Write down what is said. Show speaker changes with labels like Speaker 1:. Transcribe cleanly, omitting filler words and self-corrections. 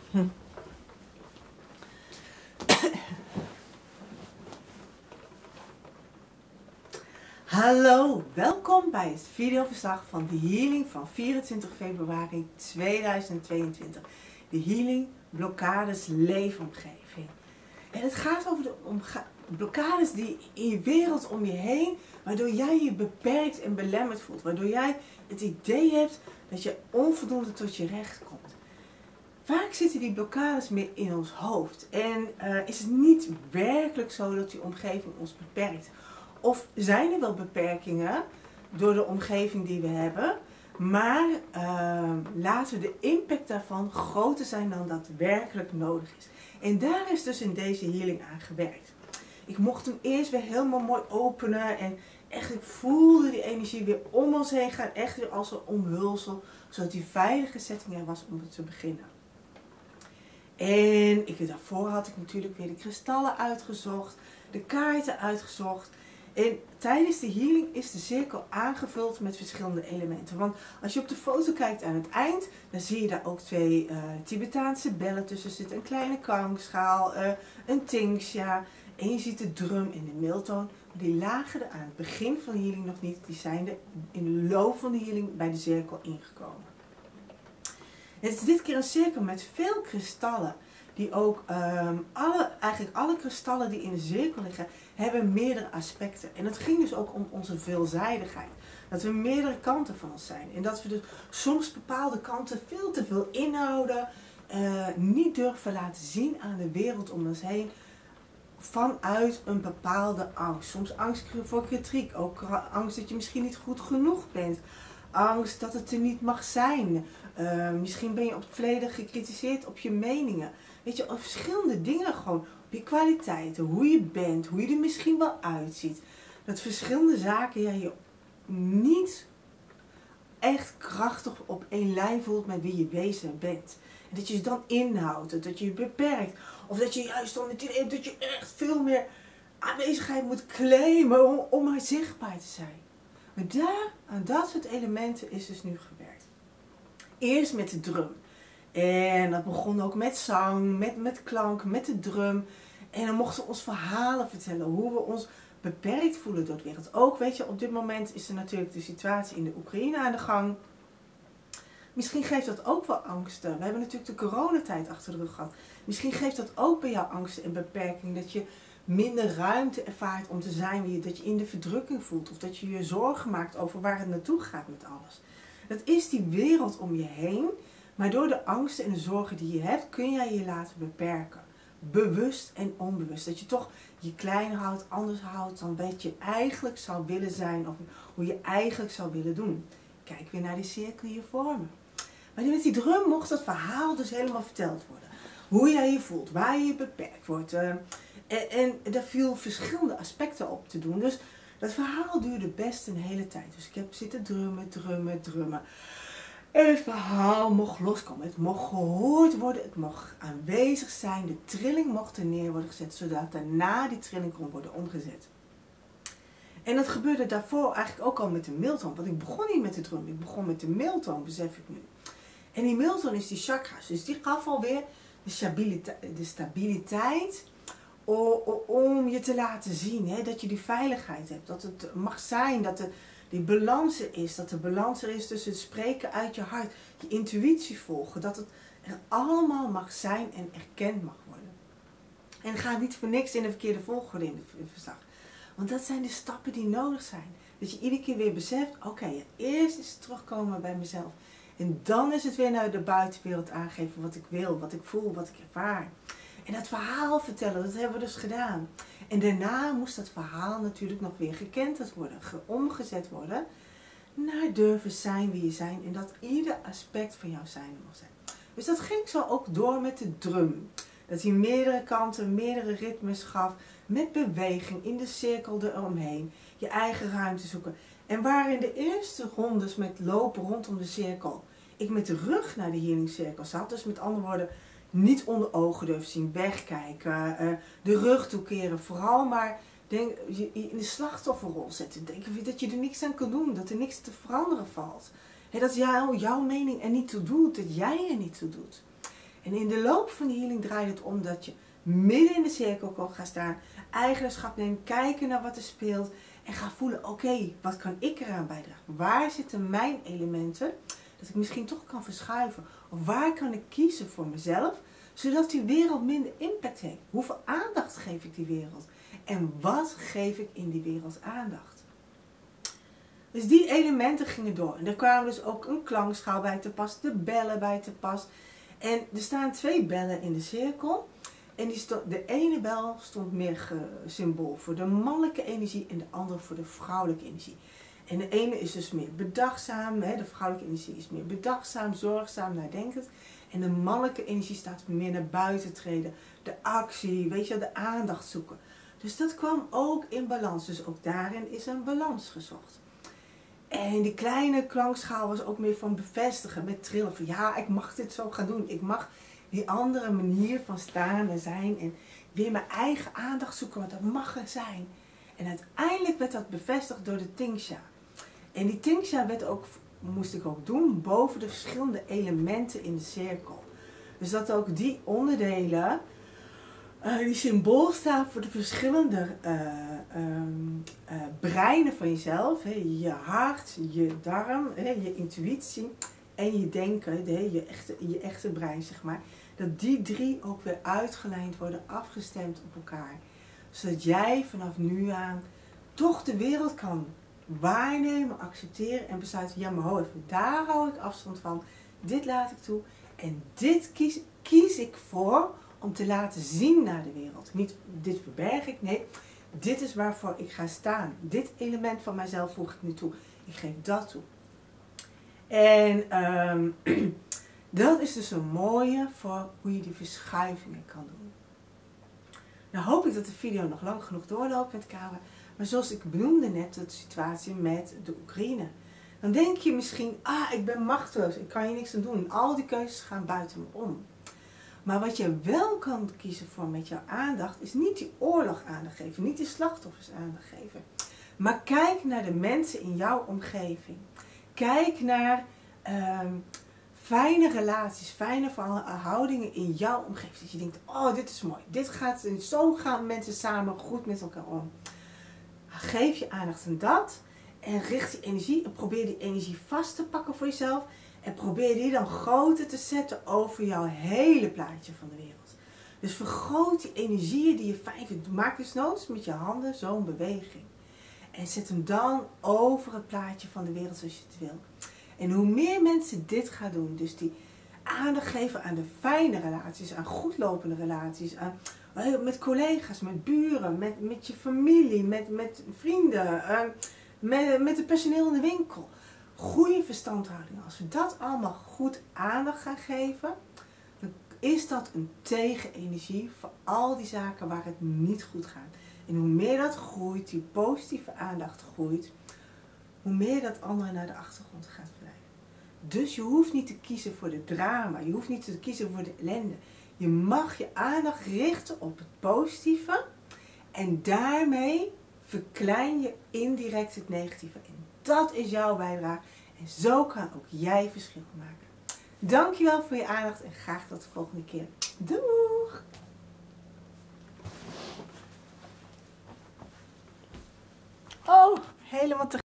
Speaker 1: Hallo, welkom bij het videoverslag van de healing van 24 februari 2022. De healing blokkades leefomgeving. En het gaat over de blokkades die in je wereld om je heen, waardoor jij je beperkt en belemmerd voelt. Waardoor jij het idee hebt dat je onvoldoende tot je recht komt. Vaak zitten die blokkades meer in ons hoofd. En is het niet werkelijk zo dat die omgeving ons beperkt. Of zijn er wel beperkingen door de omgeving die we hebben. Maar laten we de impact daarvan groter zijn dan dat werkelijk nodig is. En daar is dus in deze healing aan gewerkt. Ik mocht hem eerst weer helemaal mooi openen. En echt, ik voelde die energie weer om ons heen gaan. Echt weer als een omhulsel. Zodat die veilige setting er was om te beginnen. En daarvoor had ik natuurlijk weer de kristallen uitgezocht. De kaarten uitgezocht. En tijdens de healing is de cirkel aangevuld met verschillende elementen. Want als je op de foto kijkt aan het eind, dan zie je daar ook twee Tibetaanse bellen tussen zitten. Een kleine klankschaal, een tingsha. En je ziet de drum en de miltoon. Maar die lagen er aan het begin van de healing nog niet. Die zijn er in de loop van de healing bij de cirkel ingekomen. Het is dit keer een cirkel met veel kristallen. Die ook, eigenlijk alle kristallen die in de cirkel liggen, hebben meerdere aspecten. En het ging dus ook om onze veelzijdigheid. Dat we meerdere kanten van ons zijn. En dat we dus soms bepaalde kanten veel te veel inhouden. Niet durven laten zien aan de wereld om ons heen. Vanuit een bepaalde angst. Soms angst voor kritiek. Ook angst dat je misschien niet goed genoeg bent. Angst dat het er niet mag zijn. Misschien ben je op het verleden gekritiseerd op je meningen. Weet je, op verschillende dingen gewoon. Op je kwaliteiten, hoe je bent, hoe je er misschien wel uitziet. Dat verschillende zaken je niet echt krachtig op één lijn voelt met wie je wezen bent. En dat je je dan inhoudt, dat je je beperkt. Of dat je juist dan het idee hebt dat je echt veel meer aanwezigheid moet claimen om maar zichtbaar te zijn. Maar daar, aan dat soort elementen is dus nu gewerkt. Eerst met de drum. En dat begon ook met zang, met klank, met de drum. En dan mochten we ons verhalen vertellen, hoe we ons beperkt voelen door de wereld. Ook, weet je, op dit moment is er natuurlijk de situatie in de Oekraïne aan de gang. Misschien geeft dat ook wel angsten. We hebben natuurlijk de coronatijd achter de rug gehad. Misschien geeft dat ook bij jou angsten en beperkingen. Dat je minder ruimte ervaart om te zijn wie je, dat je in de verdrukking voelt. Of dat je je zorgen maakt over waar het naartoe gaat met alles. Dat is die wereld om je heen. Maar door de angsten en de zorgen die je hebt, kun jij je laten beperken. Bewust en onbewust. Dat je toch je klein houdt, anders houdt dan wat je eigenlijk zou willen zijn. Of hoe je eigenlijk zou willen doen. Kijk weer naar die cirkel hier voor me. Maar met die drum mocht dat verhaal dus helemaal verteld worden. Hoe jij je voelt, waar je beperkt wordt. En daar viel verschillende aspecten op te doen. Dus dat verhaal duurde best een hele tijd. Dus ik heb zitten drummen. En het verhaal mocht loskomen. Het mocht gehoord worden. Het mocht aanwezig zijn. De trilling mocht er neer worden gezet. Zodat daarna die trilling kon worden omgezet. En dat gebeurde daarvoor eigenlijk ook al met de miltoon. Want ik begon niet met de drum. Ik begon met de miltoon, besef ik nu. En die miltoon is die chakra's. Dus die gaf alweer de stabiliteit om je te laten zien. Hè, dat je die veiligheid hebt. Dat het mag zijn. Dat die balans er is. Dat de balans er is tussen het spreken uit je hart. Je intuïtie volgen. Dat het er allemaal mag zijn en erkend mag worden. En ga niet voor niks in de verkeerde volgorde in het verslag. Want dat zijn de stappen die nodig zijn. Dat je iedere keer weer beseft. Oké, eerst is het terugkomen bij mezelf. En dan is het weer naar de buitenwereld aangeven wat ik wil. Wat ik voel, wat ik ervaar. En dat verhaal vertellen, dat hebben we dus gedaan. En daarna moest dat verhaal natuurlijk nog weer gekenterd worden. Omgezet worden. Naar durven zijn wie je zijn. En dat ieder aspect van jouw zijn mag zijn. Dus dat ging zo ook door met de drum. Dat hij meerdere kanten, meerdere ritmes gaf. Met beweging in de cirkel eromheen. Je eigen ruimte zoeken. En waar in de eerste rondes met lopen rondom de cirkel. Ik met de rug naar de healingcirkel zat. Dus met andere woorden, niet onder ogen durven zien, wegkijken, de rug toekeren. Vooral maar je in de slachtofferrol zetten. Denken dat je er niks aan kan doen, dat er niks te veranderen valt. Dat jouw mening er niet toe doet, dat jij er niet toe doet. En in de loop van de healing draait het om dat je midden in de cirkel kan gaan staan, eigenaarschap neemt, kijken naar wat er speelt en ga voelen, oké, wat kan ik eraan bijdragen? Waar zitten mijn elementen? Dat ik misschien toch kan verschuiven. Of waar kan ik kiezen voor mezelf, zodat die wereld minder impact heeft? Hoeveel aandacht geef ik die wereld? En wat geef ik in die wereld aandacht? Dus die elementen gingen door. En er kwamen dus ook een klankschaal bij te pas, de bellen bij te pas. En er staan 2 bellen in de cirkel. En de ene bel stond meer symbool voor de mannelijke energie en de andere voor de vrouwelijke energie. En de ene is dus meer bedachtzaam, de vrouwelijke energie is meer bedachtzaam, zorgzaam, nadenkend. En de mannelijke energie staat meer naar buiten treden, de actie, weet je, de aandacht zoeken. Dus dat kwam ook in balans, dus ook daarin is een balans gezocht. En die kleine klankschaal was ook meer van bevestigen, met trillen van ja, ik mag dit zo gaan doen, ik mag die andere manier van staan en zijn en weer mijn eigen aandacht zoeken, want dat mag er zijn. En uiteindelijk werd dat bevestigd door de Tingsha. En die Tingsha moest ik ook doen boven de verschillende elementen in de cirkel. Dus dat ook die onderdelen, die symbool staan voor de verschillende breinen van jezelf. Je hart, je darm, je intuïtie en je denken, je echte brein zeg maar. Dat die 3 ook weer uitgelijnd worden, afgestemd op elkaar. Zodat jij vanaf nu aan toch de wereld kan waarnemen, accepteren en besluiten, ja maar ho even, daar hou ik afstand van, dit laat ik toe en dit kies ik voor om te laten zien naar de wereld. Niet dit verberg ik, nee, dit is waarvoor ik ga staan. Dit element van mijzelf voeg ik nu toe, ik geef dat toe. En dat is dus een mooie voor hoe je die verschuivingen kan doen. Nou hoop ik dat de video nog lang genoeg doorloopt met camera. Maar zoals ik benoemde net, de situatie met de Oekraïne. Dan denk je misschien, ik ben machteloos, ik kan hier niks aan doen. Al die keuzes gaan buiten me om. Maar wat je wel kan kiezen voor met jouw aandacht, is niet die oorlog aandacht geven, niet die slachtoffers aandacht geven. Maar kijk naar de mensen in jouw omgeving. Kijk naar fijne relaties, fijne houdingen in jouw omgeving. Dat je denkt, dit is mooi. Zo gaan mensen samen goed met elkaar om. Geef je aandacht aan dat. En richt die energie. En probeer die energie vast te pakken voor jezelf. En probeer die dan groter te zetten over jouw hele plaatje van de wereld. Dus vergroot die energieën die je fijn vindt. Maak dus noods met je handen zo'n beweging. En zet hem dan over het plaatje van de wereld zoals je het wil. En hoe meer mensen dit gaan doen, dus die aandacht geven aan de fijne relaties, aan goedlopende relaties, met collega's, met buren, met je familie, met vrienden, met het personeel in de winkel. Goede verstandhouding. Als we dat allemaal goed aandacht gaan geven, dan is dat een tegenenergie voor al die zaken waar het niet goed gaat. En hoe meer dat groeit, die positieve aandacht groeit, hoe meer dat andere naar de achtergrond gaat blijven. Dus je hoeft niet te kiezen voor de drama, je hoeft niet te kiezen voor de ellende. Je mag je aandacht richten op het positieve en daarmee verklein je indirect het negatieve. En dat is jouw bijdrage en zo kan ook jij verschil maken. Dankjewel voor je aandacht en graag tot de volgende keer. Doeg! Oh, helemaal te